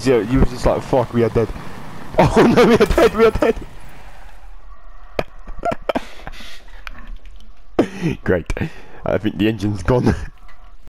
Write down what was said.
you was just like, fuck, we are dead. Oh no, we are dead, we are dead. Great. I think the engine's gone.